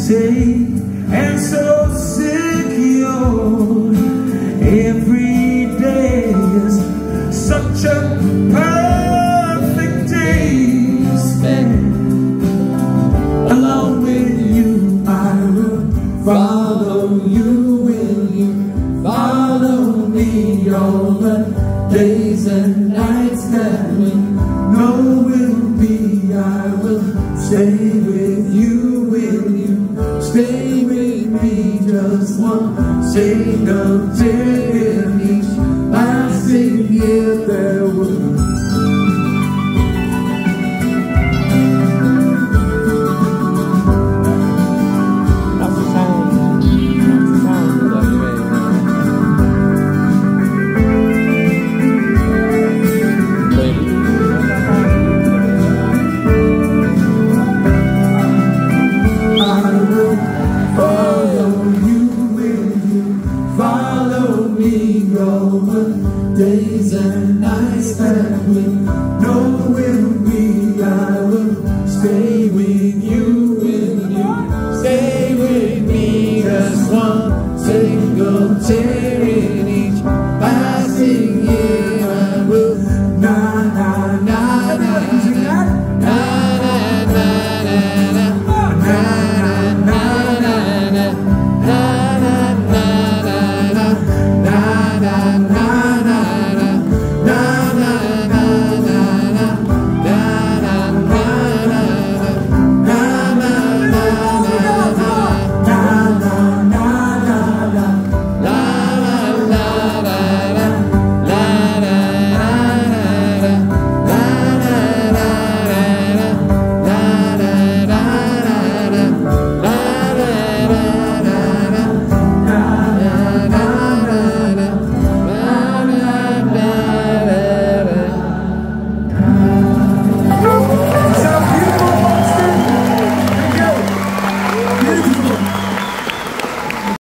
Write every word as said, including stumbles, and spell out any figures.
safe and so secure. Every day is such a perfect day to spend along with you. I will follow you. Will you follow me all the days and nights that we know will be? I will stay with you. Will you stay with me? Just one single tear in each passing year there will be. Days and nights that we know